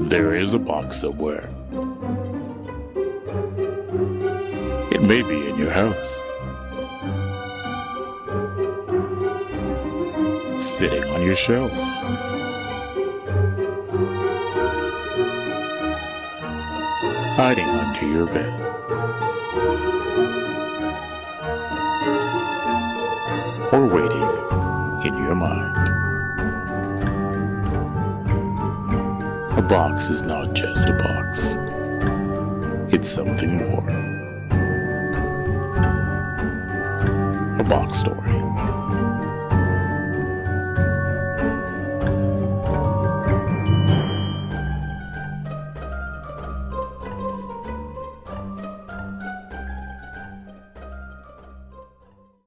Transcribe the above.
There is a box somewhere. It may be in your house, sitting on your shelf, hiding under your bed, or waiting in your mind. A box is not just a box. It's something more. A box story.